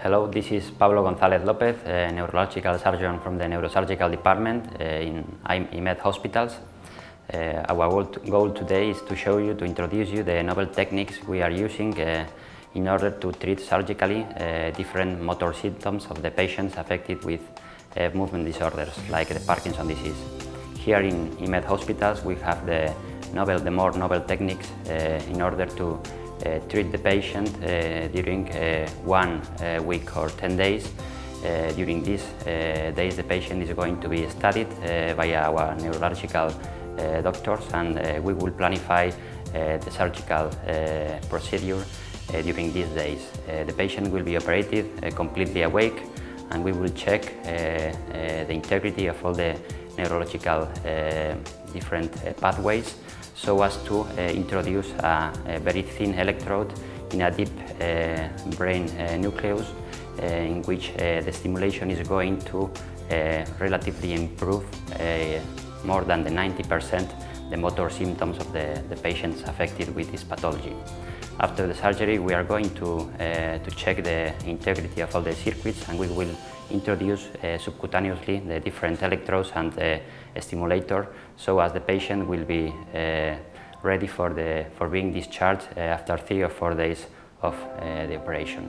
Hello, this is Pablo González López, a neurological surgeon from the neurosurgical department in IMED hospitals. Our goal today is to show you, to introduce you the novel techniques we are using in order to treat surgically different motor symptoms of the patients affected with movement disorders like the Parkinson's disease. Here in IMED hospitals we have the more novel techniques in order to treat the patient during 1 week or 10 days. During these days the patient is going to be studied by our neurological doctors, and we will planify the surgical procedure during these days. The patient will be operated completely awake, and we will check the integrity of all the neurological different pathways, so as to introduce a very thin electrode in a deep brain nucleus in which the stimulation is going to relatively improve more than the 90% the motor symptoms of the patients affected with this pathology. After the surgery, we are going to check the integrity of all the circuits, and we will introduce subcutaneously the different electrodes and the stimulator, so as the patient will be ready for being discharged after 3 or 4 days of the operation.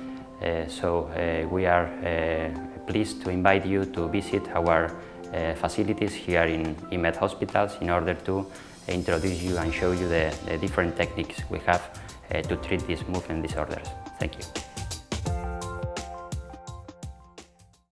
We are pleased to invite you to visit our facilities here in IMED hospitals in order to introduce you and show you the different techniques we have to treat these movement disorders. Thank you.